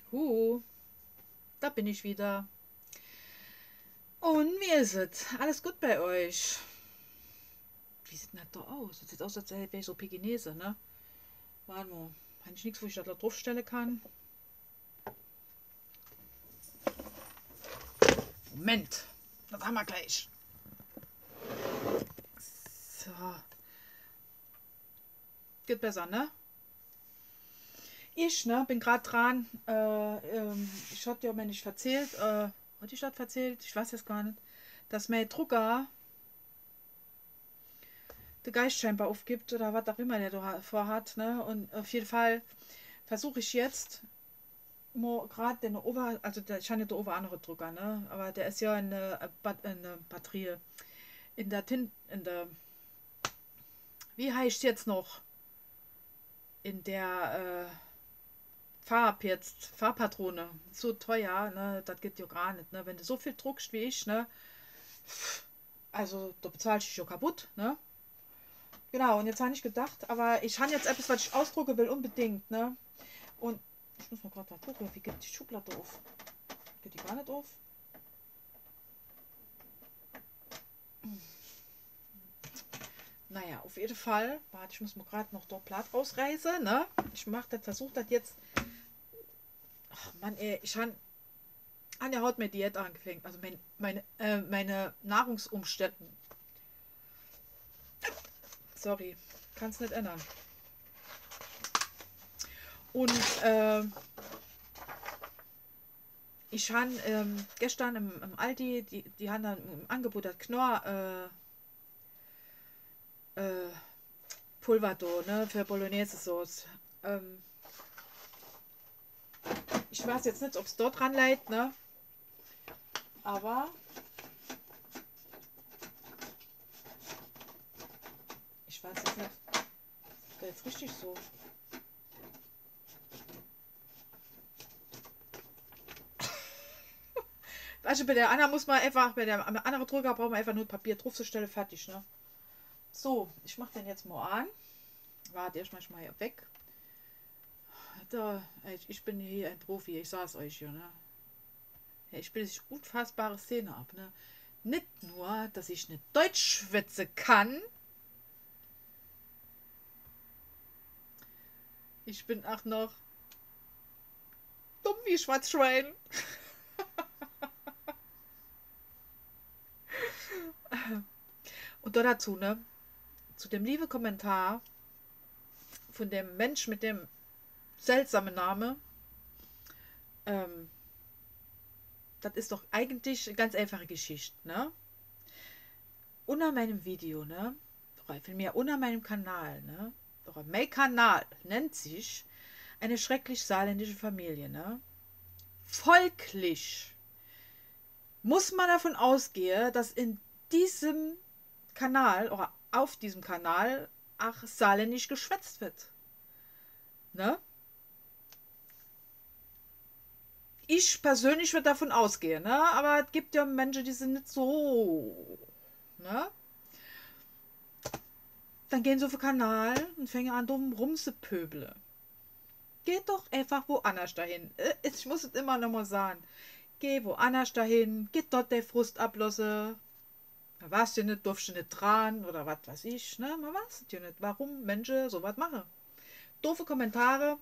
Da bin ich wieder. Und wie ist es? Alles gut bei euch? Wie sieht denn das da aus? Das sieht aus, als wäre ich so Pekinese, ne? Warte mal. Habe ich nichts, wo ich das da draufstellen kann? Moment. Das haben wir gleich. So. Geht besser, ne? Ich, ne, bin gerade dran. Ich hatte ja mir nicht erzählt, hatte ich das erzählt? Ich weiß jetzt gar nicht, dass mein Drucker den Geist scheinbar aufgibt oder was auch immer der da vorhat, ne? Und auf jeden Fall versuche ich jetzt gerade den Ober, also der, ich habe nicht den Ober andere Drucker, ne? Aber der ist ja in der Batterie, in der, wie heißt jetzt noch? In der Farbpatrone. So teuer, ne? Das geht ja gar nicht, ne? Wenn du so viel druckst wie ich, ne? Also da bezahlst du dich ja kaputt, ne? Genau, und jetzt habe ich gedacht, aber ich habe jetzt etwas, was ich ausdrucken will, unbedingt, ne? Und ich muss mal gerade mal gucken, wie geht die Schublade auf? Geht die gar nicht auf? Naja, auf jeden Fall. Warte, ich muss mal gerade noch dort Blatt rausreißen, ne? Ich versuche das jetzt. Ach Mann, ey, ich habe an der Haut mit Diät angefangen. Also meine Nahrungsumständen. Sorry, kann es nicht ändern. Und ich habe gestern im Aldi, die haben dann im Angebot das Knorr Pulver da, ne, für Bolognese Sauce. Ich weiß jetzt nicht, ob es dort dran leid, ne? Aber ich weiß jetzt nicht, ist das jetzt richtig so? Also bei der Anna muss man einfach, bei der anderen Drucker braucht man einfach nur Papier drauf zur Stelle fertig, ne? So, ich mach den jetzt mal an. Warte, erst mal hier weg. Da, ich bin hier ein Profi, ich sag's euch hier, ne? Ja, ich bilde sich unfassbare Szene ab, ne? Nicht nur, dass ich nicht Deutsch schwätze kann, ich bin auch noch dumm wie Schwarzschwein. Und da dazu, ne? Zu dem lieben Kommentar von dem Mensch mit dem seltsamen Namen, ähm, das ist doch eigentlich eine ganz einfache Geschichte, ne? Unter meinem Video, ne? Oder vielmehr unter meinem Kanal, ne? Oder mein Kanal nennt sich eine schrecklich saarländische Familie, ne? Folglich muss man davon ausgehen, dass in diesem Kanal oder auf diesem Kanal auch saarländisch geschwätzt wird. Ne? Ich persönlich würde davon ausgehen, ne? Aber es gibt ja Menschen, die sind nicht so. Ne? Dann gehen sie auf den Kanal und fangen an, dumm rumzupöbeln. Geht doch einfach woanders dahin. Ich muss es immer noch mal sagen. Geh woanders dahin, geht dort der Frust ablassen. Da warst du nicht, durfst du nicht dran oder was weiß ich, ne? Man weiß es ja nicht, warum Menschen sowas machen. Doofe Kommentare,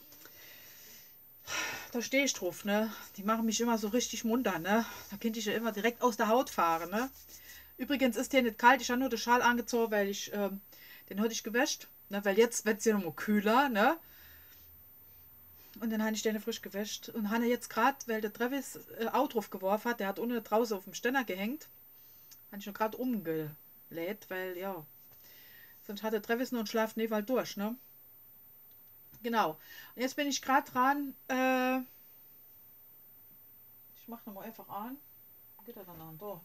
da stehe ich drauf, ne? Die machen mich immer so richtig munter, ne? Da könnte ich ja immer direkt aus der Haut fahren, ne? Übrigens ist hier nicht kalt, ich habe nur den Schal angezogen, weil den heute ich gewäscht, ne? Weil jetzt wird es ja nochmal kühler, ne? Und dann habe ich den frisch gewäscht und habe jetzt gerade, weil der Travis Auto drauf geworfen hat, der hat ohne draußen auf dem Ständer gehängt, habe ich noch gerade umgelädt, weil ja, sonst hatte Travis nur einen Schlaf Neval durch, ne? Genau. Und jetzt bin ich gerade dran. Ich mache nochmal einfach an. Geht er dann an? Da.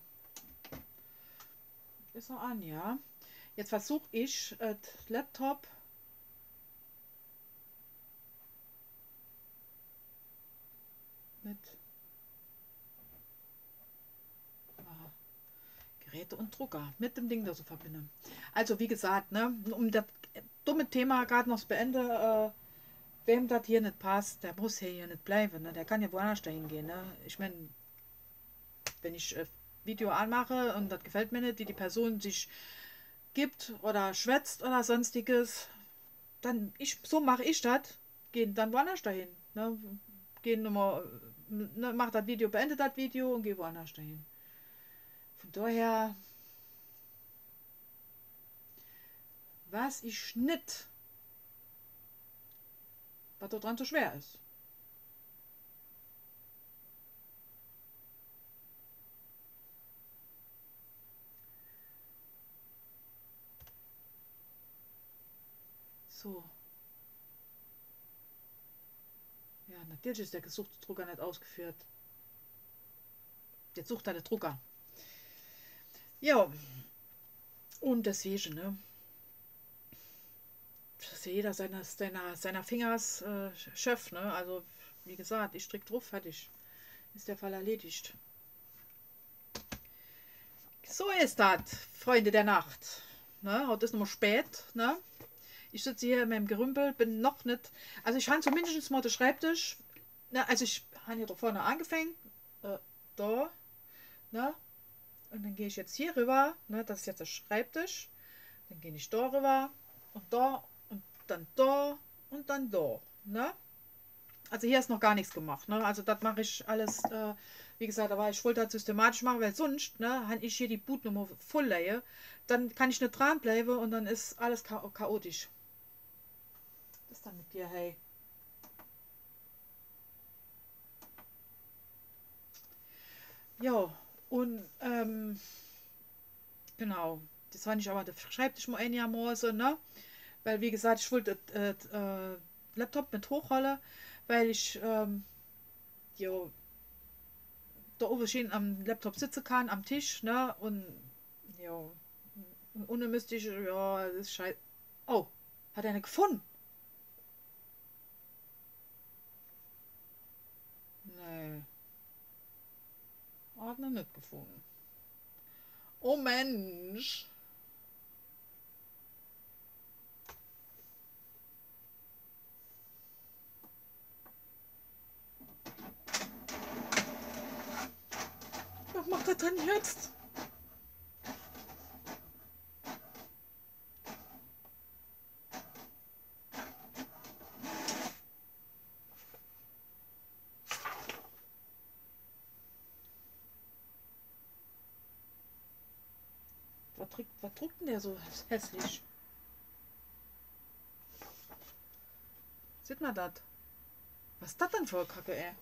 Ist er an, ja. Jetzt versuche ich, Laptop mit Geräte und Drucker mit dem Ding da zu verbinden. Also wie gesagt, ne, um das dumme Thema gerade noch zu beenden, wem das hier nicht passt, der muss hier nicht bleiben. Ne? Der kann ja woanders dahin gehen. Ne? Ich meine, wenn ich Video anmache und das gefällt mir nicht, wie die Person sich gibt oder schwätzt oder sonstiges, dann so mache ich das, gehen dann woanders dahin. Ne? Gehen nochmal, ne, mach das Video, beende das Video und gehe woanders dahin. Von daher, was ich nicht, was dort dran so schwer ist. So. Ja, natürlich ist der gesuchte Drucker nicht ausgeführt. Jetzt sucht er den Drucker. Ja, und deswegen, ne? Das ist ja jeder seiner Fingers Chef, ne? Also, wie gesagt, ich stricke drauf, fertig. Ist der Fall erledigt. So ist das, Freunde der Nacht. Ne? Heute ist noch mal spät, ne? Ich sitze hier in meinem Gerümpel, bin noch nicht. Also ich habe zumindest mal den Schreibtisch. Ne? Also ich habe hier da vorne angefangen. Da. Ne? Und dann gehe ich jetzt hier rüber. Ne? Das ist jetzt der Schreibtisch. Dann gehe ich da rüber. Und da. Und dann da. Und dann da. Ne? Also hier ist noch gar nichts gemacht. Ne? Also das mache ich alles. Wie gesagt, aber ich wollte das systematisch machen, weil sonst, ne, habe ich hier die Bootnummer voll leie. Dann kann ich nicht dranbleiben und dann ist alles chaotisch. Was ist dann mit dir, hey? Ja, und genau, das fand ich aber, der Schreibtisch mal einigermaßen, ne? Weil, wie gesagt, ich wollte Laptop mit hochholen, weil ich ja, da oben schön am Laptop sitzen kann, am Tisch, ne? Und ja, und ohne müsste ich, ja, das ist scheiße. Oh, hat er eine gefunden? Nee, hat er nicht gefunden. Oh Mensch. Was macht er denn jetzt? Was druckt denn der so hässlich? Sieht man das? Was ist das denn für eine Kacke, ey?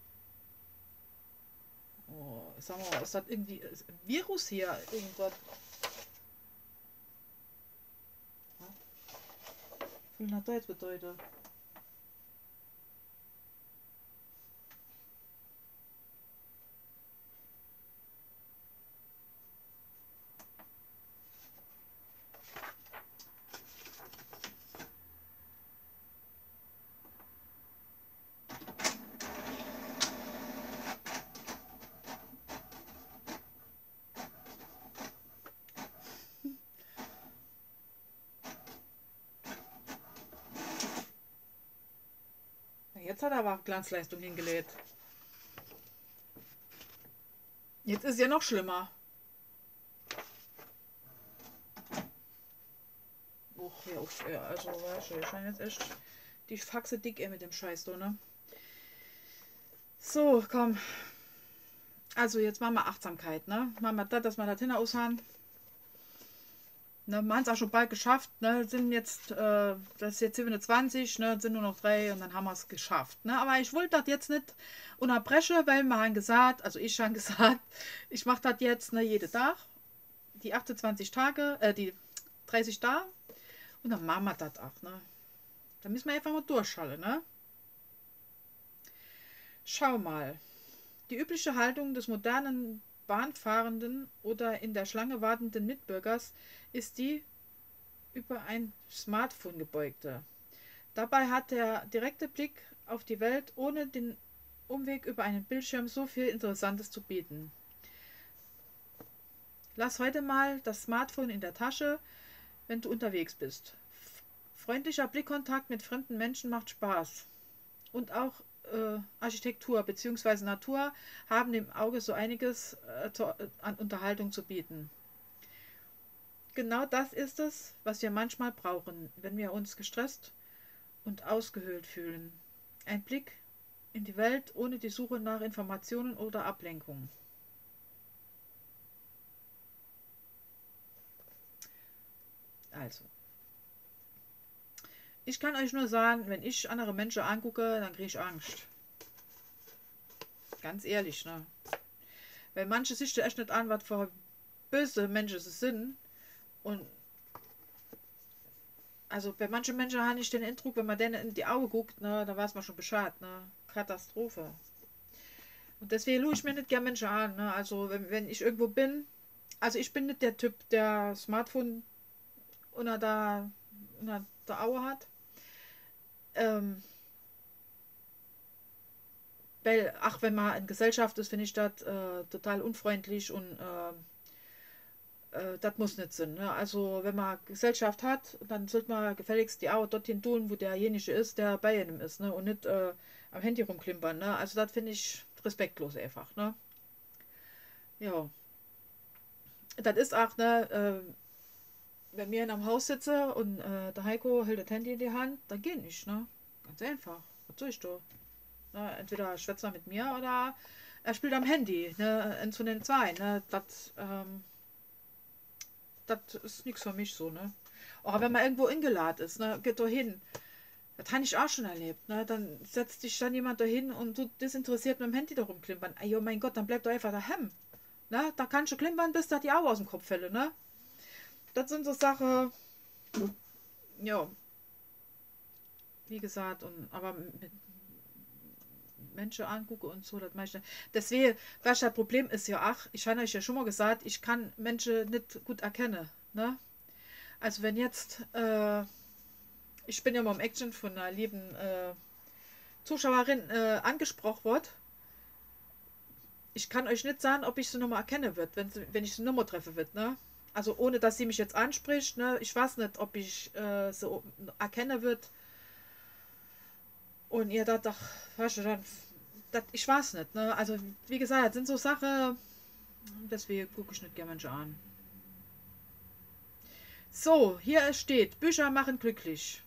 Oh, sag mal, ist das irgendwie ein Virus hier? Irgendwas? Was will das jetzt bedeuten? Jetzt hat er aber Glanzleistung hingelegt. Jetzt ist ja noch schlimmer. Och, ja, uff, ja, also, weißt du, ich scheine jetzt echt die Faxe dick ey, mit dem Scheiß, du, ne? So, komm. Also, jetzt machen wir Achtsamkeit, ne? Machen wir das, dass wir das hin aushauen. Ne, wir haben es auch schon bald geschafft, ne? Sind jetzt, das ist jetzt 27, ne? Sind nur noch 3 und dann haben wir es geschafft. Ne? Aber ich wollte das jetzt nicht unterbrechen, weil wir haben gesagt, also ich habe gesagt, ich mache das jetzt ne, jeden Tag, die 28 Tage, die 30 Tage und dann machen wir das auch. Ne? Da müssen wir einfach mal durchschalten. Ne? Schau mal, die übliche Haltung des modernen Bahnfahrenden oder in der Schlange wartenden Mitbürgers ist die über ein Smartphone gebeugte. Dabei hat der direkte Blick auf die Welt ohne den Umweg über einen Bildschirm so viel Interessantes zu bieten. Lass heute mal das Smartphone in der Tasche, wenn du unterwegs bist. Freundlicher Blickkontakt mit fremden Menschen macht Spaß. Und auch Architektur bzw. Natur haben dem Auge so einiges an Unterhaltung zu bieten. Genau das ist es, was wir manchmal brauchen, wenn wir uns gestresst und ausgehöhlt fühlen. Ein Blick in die Welt ohne die Suche nach Informationen oder Ablenkung. Also, ich kann euch nur sagen, wenn ich andere Menschen angucke, dann kriege ich Angst. Ganz ehrlich, ne? Weil manche sich echt nicht an, was für böse Menschen sie sind. Und also bei manchen Menschen habe ich den Eindruck, wenn man denen in die Augen guckt, ne, da weiß man schon Bescheid, ne? Katastrophe. Und deswegen lue ich mir nicht gerne Menschen an, ne? Also wenn ich irgendwo bin, also ich bin nicht der Typ, der Smartphone unter der Auge hat. Ähm, Weil, ach, wenn man in Gesellschaft ist, finde ich das total unfreundlich und das muss nicht sein. Ne? Also, wenn man Gesellschaft hat, dann sollte man gefälligst die Augen dorthin tun, wo derjenige ist, der bei einem ist, ne? Und nicht am Handy rumklimpern. Ne? Also, das finde ich respektlos einfach. Ne? Ja, das ist auch, ne, wenn wir in einem Haus sitzen und der Heiko hält das Handy in die Hand, dann geht nicht. Ne? Ganz einfach. Was soll ich da? Ne? Entweder schwätzt er mit mir oder er spielt am Handy. Ne? Eins von den zwei. Ne? Das ist nichts für mich so, ne? Aber wenn man irgendwo eingeladen ist, ne, geht da hin. Das habe ich auch schon erlebt, ne? Dann setzt sich dann jemand da hin und du desinteressiert mit dem Handy da rumklimpern. Ey, oh mein Gott, dann bleib doch einfach daheim. Ne? Da kannst du klimpern, bis da die Augen aus dem Kopf fällt, ne? Das sind so Sachen, ja, wie gesagt, aber mit Menschen angucke und so, das meiste. Deswegen, was das Problem ist ja, ach, ich habe euch ja schon mal gesagt, ich kann Menschen nicht gut erkennen, ne? Also wenn jetzt, ich bin ja mal im Action von einer lieben Zuschauerin angesprochen wird, ich kann euch nicht sagen, ob ich sie nochmal erkennen wird, wenn ich sie nochmal treffe wird, ne? Also ohne, dass sie mich jetzt anspricht, ne? Ich weiß nicht, ob ich sie erkennen wird und ihr da doch, weißt du, dann, ich weiß nicht, ne? Also wie gesagt, das sind so Sachen, deswegen gucke ich nicht gerne Menschen an. So, hier steht, Bücher machen glücklich.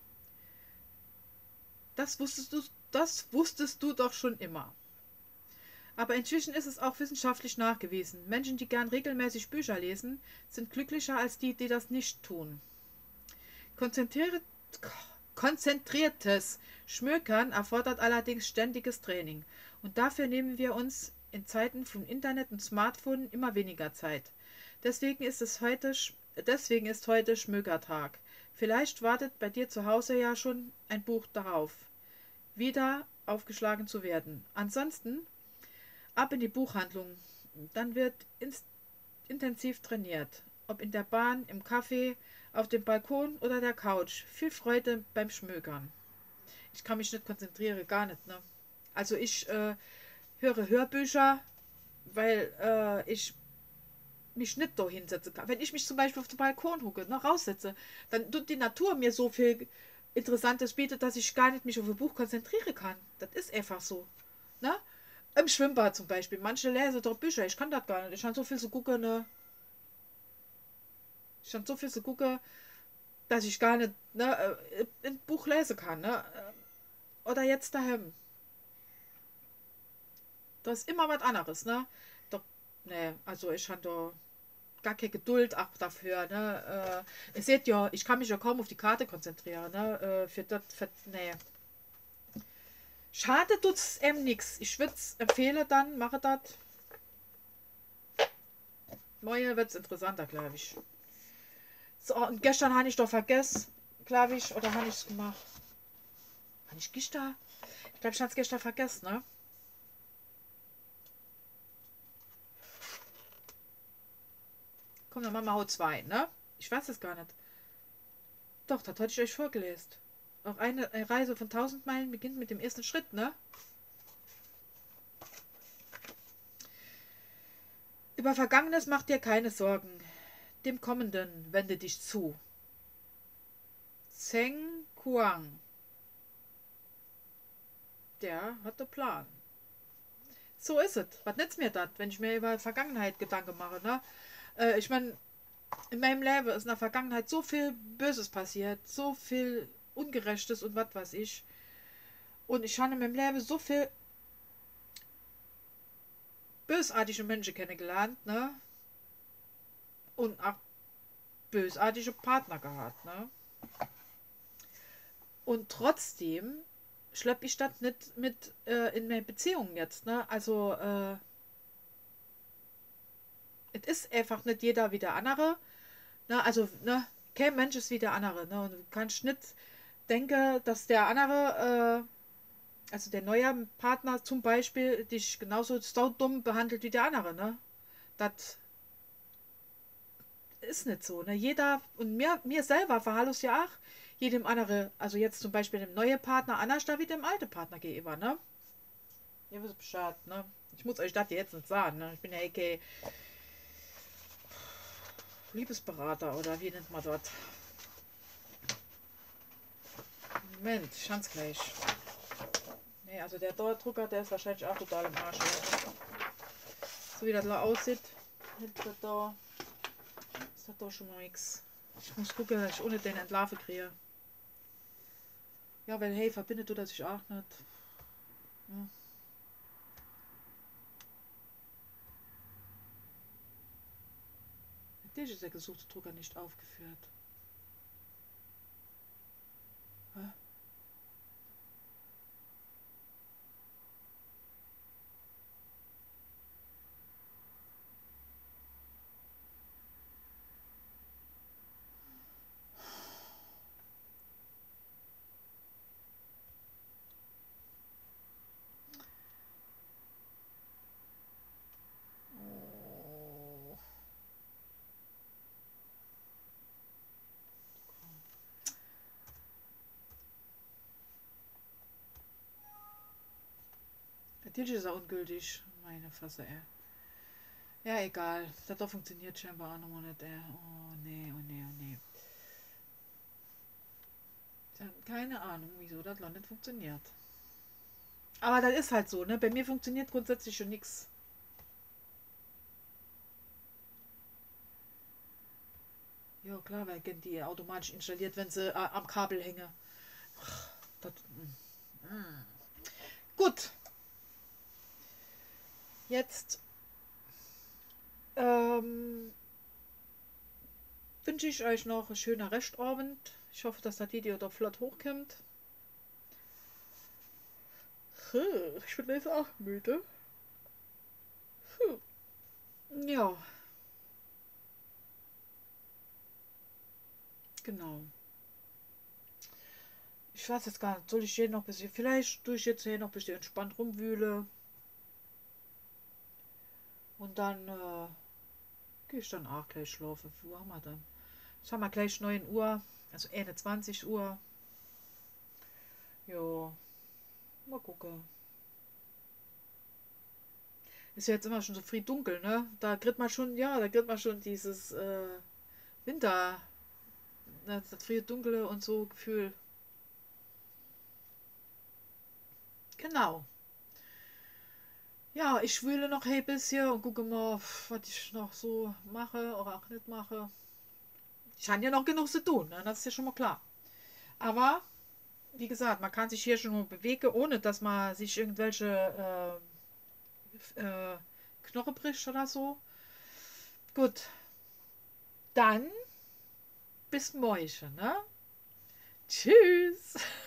Das wusstest du doch schon immer. Aber inzwischen ist es auch wissenschaftlich nachgewiesen. Menschen, die gern regelmäßig Bücher lesen, sind glücklicher als die, die das nicht tun. Konzentriert, konzentriertes Schmökern erfordert allerdings ständiges Training. Und dafür nehmen wir uns in Zeiten von Internet und Smartphone immer weniger Zeit. Deswegen ist heute Schmökertag. Vielleicht wartet bei dir zu Hause ja schon ein Buch darauf, wieder aufgeschlagen zu werden. Ansonsten ab in die Buchhandlung. Dann wird intensiv trainiert. Ob in der Bahn, im Café, auf dem Balkon oder der Couch. Viel Freude beim Schmökern. Ich kann mich nicht konzentrieren, gar nicht. Ne? Also ich höre Hörbücher, weil ich mich nicht da hinsetzen kann. Wenn ich mich zum Beispiel auf den Balkon hucke, ne, raussetze, dann tut die Natur mir so viel Interessantes bietet, dass ich gar nicht mich auf ein Buch konzentrieren kann. Das ist einfach so. Ne? Im Schwimmbad zum Beispiel. Manche lesen doch Bücher. Ich kann das gar nicht. Ich habe so viel zu gucken, ne? Ich habe so viel zu gucken, dass ich gar nicht ein Buch lesen kann, ne? Oder jetzt daheim. Das ist immer was anderes, ne? Doch, ne, also ich habe da gar keine Geduld auch dafür, ne? Ihr seht ja, ich kann mich ja kaum auf die Karte konzentrieren, ne? Nee. Schade tut's eben nichts. Ich würde es empfehlen, dann mache das. Morgen wird es interessanter, glaube ich. So, und gestern habe ich doch vergessen, glaube ich, oder habe ich es gemacht? Habe ich gestern? Ich glaube, ich habe es gestern vergessen, ne? Komm, dann machen wir Haut 2, ne? Ich weiß es gar nicht. Doch, das hatte ich euch vorgelesen. Auch eine Reise von 1000 Meilen beginnt mit dem ersten Schritt, ne? Über Vergangenes mach dir keine Sorgen. Dem Kommenden wende dich zu. Zheng Kuang, der hat einen Plan. So ist es. Was nützt mir das, wenn ich mir über Vergangenheit Gedanken mache, ne? Ich meine, in meinem Leben ist in der Vergangenheit so viel Böses passiert, so viel Ungerechtes und was weiß ich. Und ich habe in meinem Leben so viel bösartige Menschen kennengelernt, ne? Und auch bösartige Partner gehabt, ne? Und trotzdem schleppe ich das nicht mit in meine Beziehung jetzt, ne? Also, es ist einfach nicht jeder wie der andere, ne? Also, ne? Kein Mensch ist wie der andere, ne? Und du kannst nicht denken, dass der andere, also der neue Partner zum Beispiel, dich genauso dumm behandelt wie der andere, ne? Das ist nicht so, ne? Jeder, und mir selber verhalte ich ja auch jedem andere, also jetzt zum Beispiel dem neuen Partner anders da wie dem alten Partner gegenüber, ne? Ihr wisst Bescheid, ne? Ich muss euch das jetzt nicht sagen, ne? Ich bin ja AK Liebesberater oder wie nennt man das? Moment, ich kann's gleich. Ne, also der Drucker, der ist wahrscheinlich auch total im Arsch. So wie das da aussieht, hinter da, ist das doch schon mal nix. Ich muss gucken, dass ich ohne den Entlarve kriege. Ja, weil hey, verbindet du das sich auch nicht. Ja. Natürlich ist der gesuchte Drucker nicht aufgeführt. Hä? Oh. Natürlich ist er ungültig. Meine Fresse, ey. Ja, egal. Das doch funktioniert scheinbar auch nochmal nicht, ey. Oh nee, oh nee, oh nee. Keine Ahnung, wieso das noch nicht funktioniert. Aber das ist halt so, ne? Bei mir funktioniert grundsätzlich schon nichts. Ja, klar, weil die automatisch installiert, wenn sie am Kabel hängen. Das, Gut, jetzt ähm, wünsche ich euch noch einen schönen Restabend. Ich hoffe, dass das Video da flott hochkommt. Ich bin jetzt auch müde. Ja, genau. Ich weiß jetzt gar nicht, soll ich hier noch ein bisschen, vielleicht tue ich jetzt hier noch ein bisschen entspannt rumwühle. Und dann gehe ich dann auch gleich schlafen. Wie Uhr haben wir dann? Jetzt haben wir gleich 9 Uhr, also 21 Uhr. Ja, mal gucken. Ist ja jetzt immer schon so früh dunkel, ne? Da kriegt man schon, ja, da kriegt man schon dieses Winter, das frühe Dunkle und so Gefühl. Genau. Ja, ich wühle noch ein bisschen und gucke mal, was ich noch so mache oder auch nicht mache. Ich habe ja noch genug zu tun, ne? Das ist ja schon mal klar. Aber, wie gesagt, man kann sich hier schon mal bewegen, ohne dass man sich irgendwelche Knochen bricht oder so. Gut, dann bis morgen, ne? Tschüss!